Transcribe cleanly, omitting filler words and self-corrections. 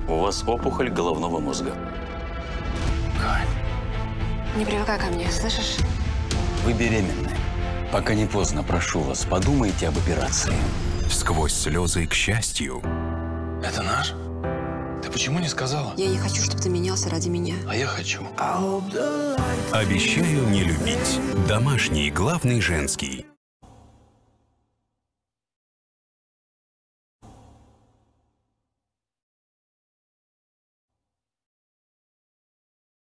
У вас опухоль головного мозга. Кань. Не привыкай ко мне, слышишь? Вы беременны. Пока не поздно, прошу вас, подумайте об операции. Сквозь слезы к счастью. Это наш? Ты почему не сказала? Я не хочу, чтобы ты менялся ради меня. А я хочу. Обещаю не любить. Домашний главный женский.